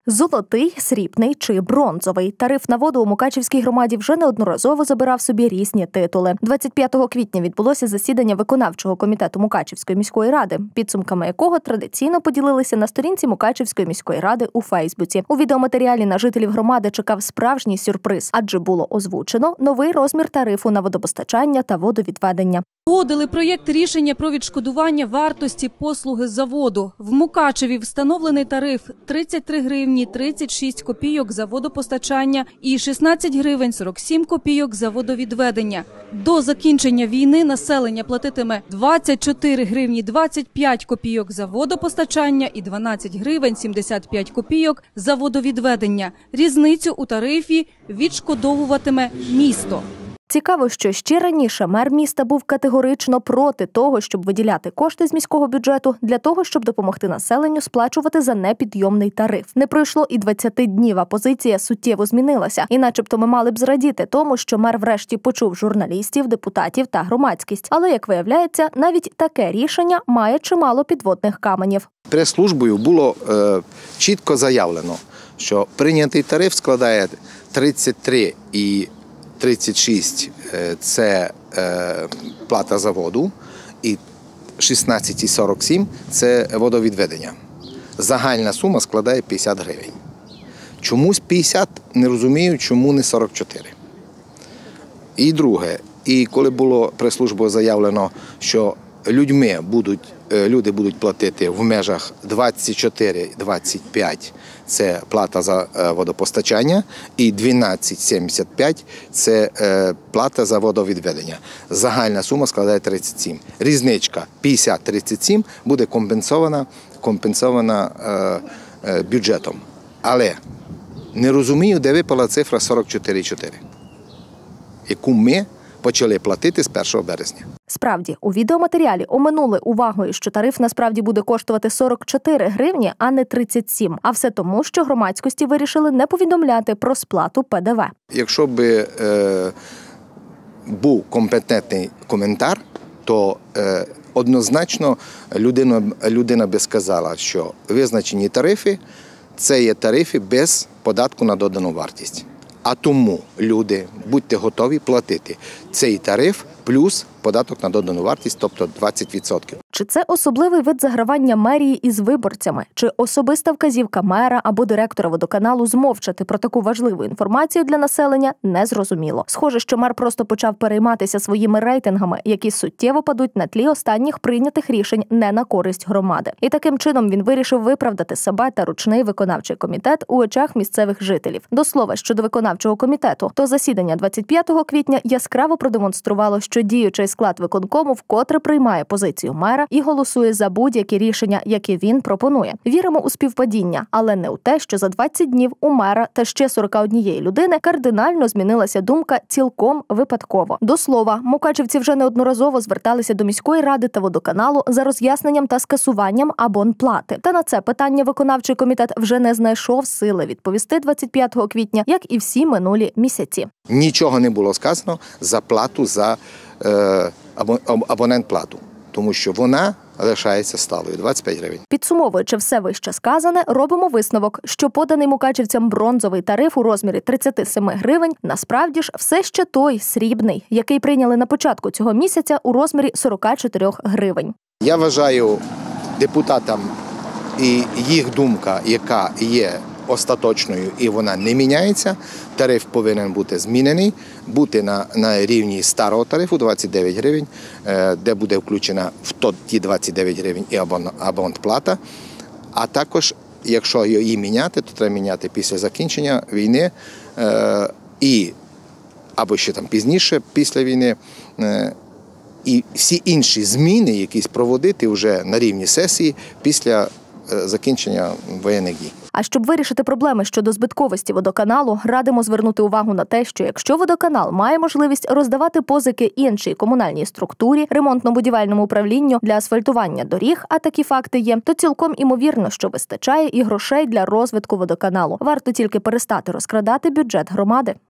Золотий, срібний чи бронзовий. Тариф на воду у Мукачівській громаді вже неодноразово забирав собі різні титули. 25 квітня відбулося засідання виконавчого комітету Мукачівської міської ради, підсумками якого традиційно поділилися на сторінці Мукачівської міської ради у Фейсбуці. У відеоматеріалі на жителів громади чекав справжній сюрприз, адже було озвучено новий розмір тарифу на водопостачання та водовідведення. Погодили проєкт рішення про відшкодування вартості послуги за воду. В Мукачеві встановлений тариф 33 гривні 36 копійок за водопостачання і 16 гривень 47 копійок за водовідведення. До закінчення війни населення платитиме 24 гривні 25 копійок за водопостачання і 12 гривень 75 копійок за водовідведення. Різницю у тарифі відшкодовуватиме місто. Цікаво, що ще раніше мер міста був категорично проти того, щоб виділяти кошти з міського бюджету для того, щоб допомогти населенню сплачувати за непідйомний тариф. Не пройшло і 20 днів, а позиція суттєво змінилася. І начебто ми мали б зрадіти тому, що мер врешті почув журналістів, депутатів та громадськість. Але, як виявляється, навіть таке рішення має чимало підводних каменів. Прес-службою було чітко заявлено, що прийнятий тариф складає 33 і 36 – це плата за воду, і 16,47 – це водовідведення. Загальна сума складає 50 гривень. Чомусь 50, не розумію, чому не 44. І друге, і коли було прес-службою заявлено, що люди будуть платити в межах 24-25 – це плата за водопостачання, і 12,75 – це плата за водовідведення. Загальна сума складає 37. Різничка 50-37 буде компенсована бюджетом. Але не розумію, де випала цифра 44,4, яку ми почали платити з 1 березня. Справді, у відеоматеріалі оминули увагою, що тариф насправді буде коштувати 44 гривні, а не 37. А все тому, що громадськості вирішили не повідомляти про сплату ПДВ. Якщо б був компетентний коментар, то однозначно людина би сказала, що визначені тарифи – це є тарифи без податку на додану вартість. А тому люди, будьте готові платити цей тариф плюс податок на додану вартість, тобто 20%. Чи це особливий вид загравання мерії із виборцями? Чи особиста вказівка мера або директора водоканалу змовчати про таку важливу інформацію для населення – незрозуміло. Схоже, що мер просто почав перейматися своїми рейтингами, які суттєво падуть на тлі останніх прийнятих рішень не на користь громади. І таким чином він вирішив виправдати себе та ручний виконавчий комітет у очах місцевих жителів. До слова, щодо виконавчого комітету, то засідання 25 квітня яскраво продемонструвало, що діючий склад виконкому вкотре приймає позицію мера і голосує за будь-які рішення, які він пропонує. Віримо у співпадіння, але не у те, що за 20 днів у мера та ще 41 людини кардинально змінилася думка цілком випадково. До слова, мукачівці вже неодноразово зверталися до міської ради та водоканалу за роз'ясненням та скасуванням абонплати. Та на це питання виконавчий комітет вже не знайшов сили відповісти 25 квітня, як і всі минулі місяці. Нічого не було сказано за плату за абонент-плату, тому що вона лишається сталою – 25 гривень. Підсумовуючи все вище сказане, робимо висновок, що поданий мукачівцям бронзовий тариф у розмірі 37 гривень насправді ж все ще той срібний, який прийняли на початку цього місяця у розмірі 44 гривень. Я вважаю депутатам і їх думка, яка є остаточною і вона не міняється, тариф повинен бути змінений, бути на рівні старого тарифу 29 гривень, де буде включена в ті 29 гривень і абонплата. А також, якщо її міняти, то треба міняти після закінчення війни або ще там пізніше, після війни. І всі інші зміни якісь проводити вже на рівні сесії після закінчення воєнних дій. А щоб вирішити проблеми щодо збитковості водоканалу, радимо звернути увагу на те, що якщо водоканал має можливість роздавати позики іншій комунальній структурі, ремонтно-будівельному управлінню для асфальтування доріг, а такі факти є, то цілком імовірно, що вистачає і грошей для розвитку водоканалу. Варто тільки перестати розкрадати бюджет громади.